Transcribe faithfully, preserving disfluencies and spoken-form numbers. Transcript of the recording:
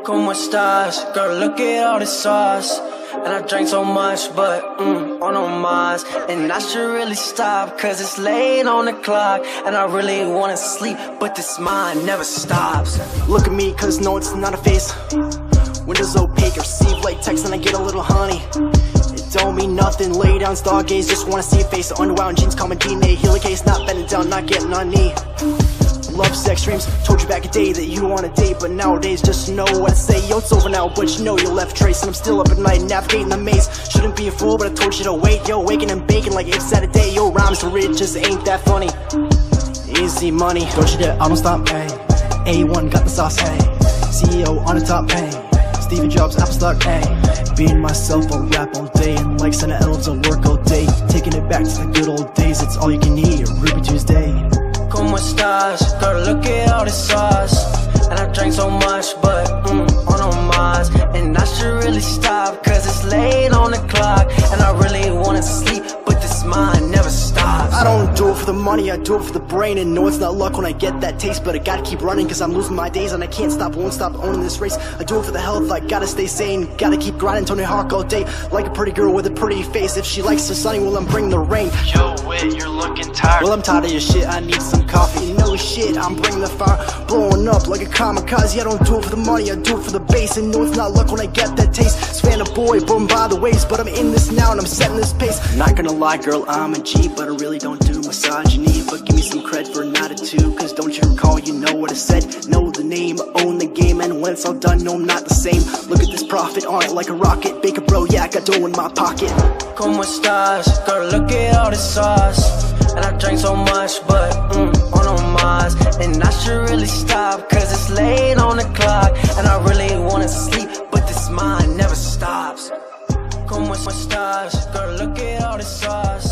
Como estás? Girl, look at all this sauce. And I drank so much, but mm, on no minds. And I should really stop, cause it's late on the clock. And I really wanna sleep, but this mind never stops. Look at me, cause no, it's not a face. Windows opaque, receive late text and I get a little honey. It don't mean nothing, lay down, stargaze, just wanna see a face. Underwound jeans, common D N A, heal a case, not bending down, not getting on knee. Love sex dreams, told you back a day that you want a date, but nowadays just know what to say. Yo, it's over now, but you know you left trace, and I'm still up at night navigating the maze. Shouldn't be a fool, but I told you to wait. Yo, waking and baking like it's Saturday. Yo, rhymes are rich, just ain't that funny. Easy money, don't you dare, I don't stop, hey. A one got the sauce, hey. C E O on the top, hey. Stevie Jobs, Apple stock, hey. Being myself, I'll rap all day, and like Santa elves, I'll work all day. Taking it back to the good old days, it's all you can eat, Ruby Tuesday. Como estás? Girl, look at all this sauce. And I drank so much, but mm, on no minds. And I should really stop, cause it's late on the clock. And I really wanna sleep, but this mind never stops. I don't do it for the money, I do it for the brain. And no, it's not luck when I get that taste, but I gotta keep running, cause I'm losing my days. And I can't stop, won't stop owning this race. I do it for the health, I gotta stay sane. Gotta keep grinding, Tony Hawk all day. Like a pretty girl with a pretty face. If she likes the sunny, well, I'm bringing the rain. Yo, Witt, you're looking tired. Well, I'm tired of your shit, I need some coffee. You know shit, I'm bringing the fire. Blowing up like a kamikaze. I don't do it for the money, I do it for the bass. And no, it's not luck when I get that taste. Span a boy, boom by the waist. But I'm in this now and I'm setting this pace. Not gonna lie, girl, I'm a G, but I really don't do misogyny. But give me some cred for an attitude, cause don't you recall, you know what I said. Know the name, own the game, and when it's all done, no, I'm not the same. Look at this profit on it like a rocket. Bake a bro, yeah, I got dough in my pocket. Como estás? Girl, look at all this sauce. And I drank so much, but mm, on no minds. And I should really stop, cause it's late on the clock. And I really wanna sleep, but this mind never stops. Como estás? Girl, look at all this sauce.